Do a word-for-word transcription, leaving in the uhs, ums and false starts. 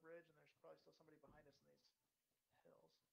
bridge, and there's probably still somebody behind us in these hills.